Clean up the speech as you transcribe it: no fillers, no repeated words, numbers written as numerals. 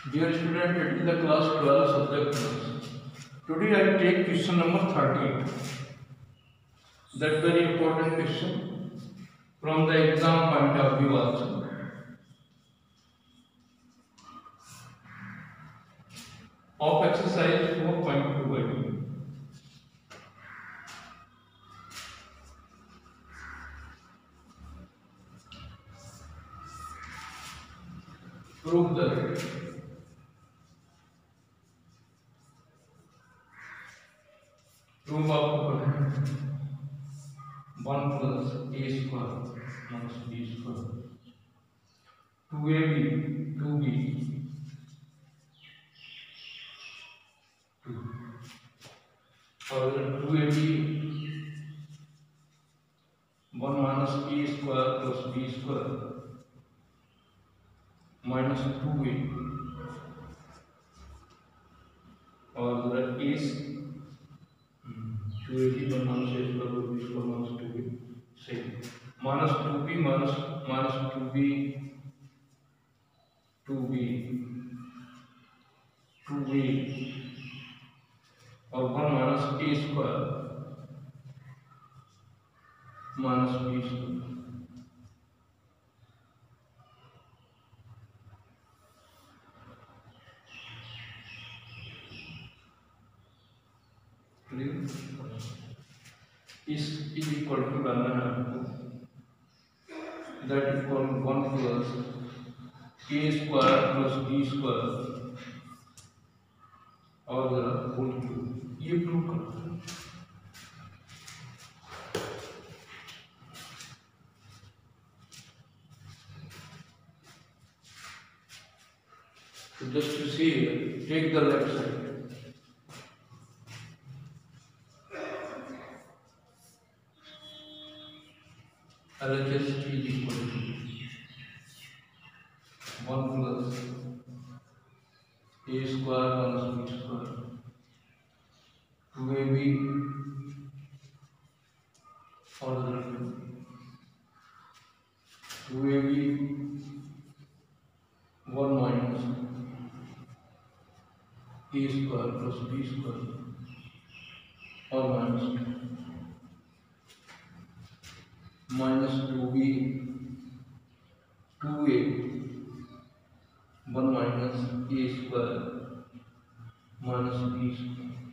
Dear student, it is the class 12 subject maths. Today I take question number 13. That very important question from the exam point of view also. Of exercise 4.2 by me. Prove that prove आपको पढ़ना है 1 plus a square minus b square 2ab 2b 2 और 2ab 1 minus a square plus b square minus 2a और that is 280 minus a square plus b square minus 2b same minus 2b minus 2b 2b 2a और 1 minus a square minus b square is equal to डालना है आपको that equal 1 plus a square plus b square और whole cube ये prove करना है so just to see take the left side LHS is equal to 1 plus a square minus b square 2ab और 2ab 1 minus a square plus b square और minus 2b 2a 1 minus a square minus b square